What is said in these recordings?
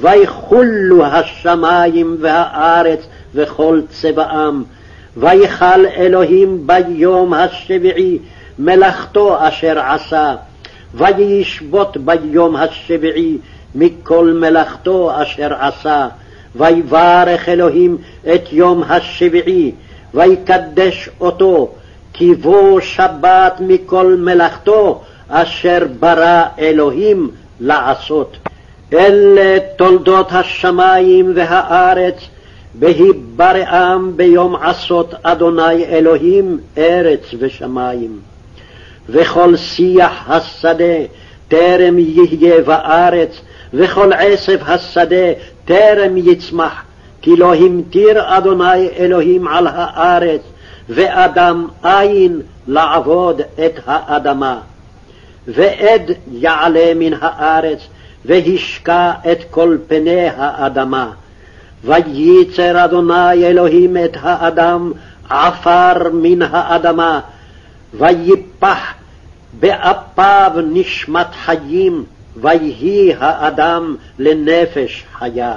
ויחולו השמים והארץ וכל צבאם, ויכל אלוהים ביום השביעי מלאכתו אשר עשה, וישבות ביום השביעי מכל מלאכתו אשר עשה. ויברך אלוהים את יום השביעי, ויקדש אותו, כי בו שבת מכל מלאכתו אשר ברא אלוהים לעשות. אלה תולדות השמים והארץ, בהיבראם ביום עשות אדוני אלוהים ארץ ושמים. וכל שיח השדה טרם יהיה בארץ, וכל עשב השדה טרם יצמח, כי לא המטיר אדוני אלוהים על הארץ, ואדם אין לעבוד את האדמה. ועד יעלה מן הארץ, והשקע את כל פני האדמה. וייצר אדוני אלוהים את האדם עפר מן האדמה, ויפח באפיו נשמת חיים, ויהי האדם לנפש חיה.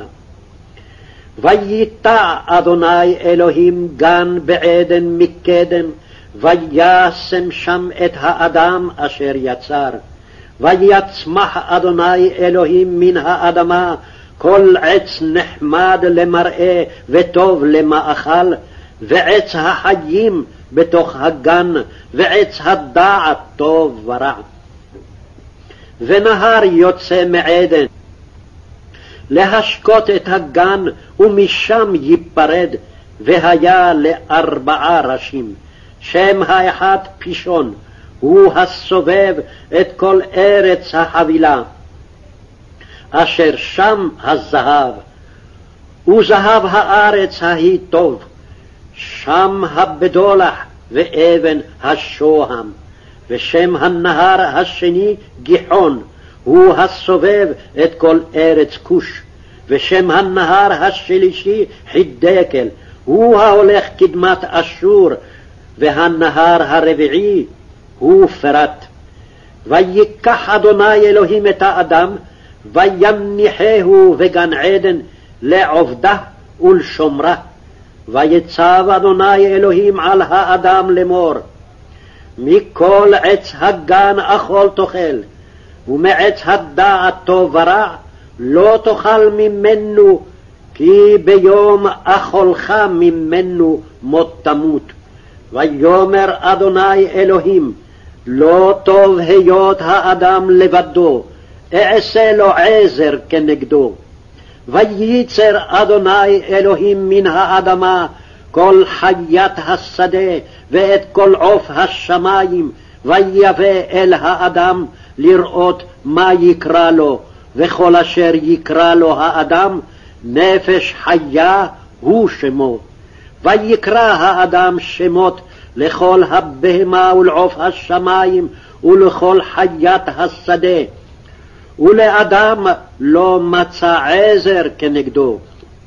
וייטע אדוני אלוהים גן בעדן מקדם, וישם שם את האדם אשר יצר. ויצמח אדוני אלוהים מן האדמה כל עץ נחמד למראה וטוב למאכל, ועץ החיים בתוך הגן, ועץ הדעת טוב ורע. ונהר יוצא מעדן להשקות את הגן, ומשם ייפרד, והיה ל4 ראשים. שם האחד פישון, הוא הסובב את כל ארץ החבילה, אשר שם הזהב, וזהב הארץ ההיא טוב, שם הבדולח ואבן השוהם. ושם הנהר השני גיחון, הוא הסובב את כל ארץ כוש. ושם הנהר השלישי חידקל, הוא ההולך קדמת אשור. והנהר הרביעי הוא פרת. ויקח אדוני אלוהים את האדם, ויניחהו בגן עדן לעובדה ולשומרה. ויצב אדוני אלוהים על האדם לאמור, מכל עץ הגן אכול תאכל, ומעץ הדעת טוב ורע לא תאכל ממנו, כי ביום אכולך ממנו מות תמות. ויאמר אדוני אלוהים, לא טוב היות האדם לבדו, אעשה לו עזר כנגדו. וייצר אדוני אלוהים מן האדמה כל חיית השדה ואת כל עוף השמים, ויבא אל האדם לראות מה יקרא לו, וכל אשר יקרא לו האדם נפש חיה הוא שמו. ויקרא האדם שמות לכל הבהמה ולעוף השמים ולכל חיית השדה, ולאדם לא מצא עזר כנגדו.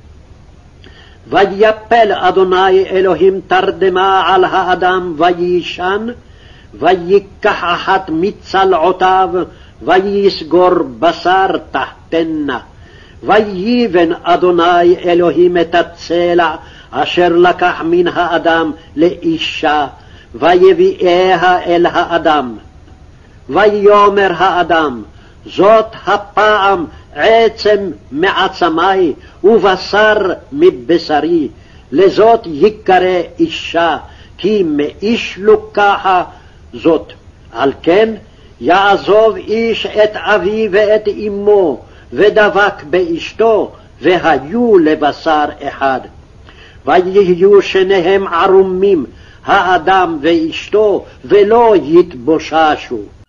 ויפל אדוני אלוהים תרדמה על האדם ויישן, ויקח אחת מצלעותיו ויסגור בשר תחתנה. ויבן אדוני אלוהים את הצלע אשר לקח מן האדם לאישה, ויביאיה אל האדם. ויאמר האדם, זאת הפעם עצם מעצמי ובשר מבשרי, לזאת יקרא אישה, כי מאיש לוקחה זאת. על כן יעזוב איש את אביו ואת אמו, ודבק באשתו, והיו לבשר אחד. ויהיו שניהם ערומים, האדם ואשתו, ולא יתבוששו.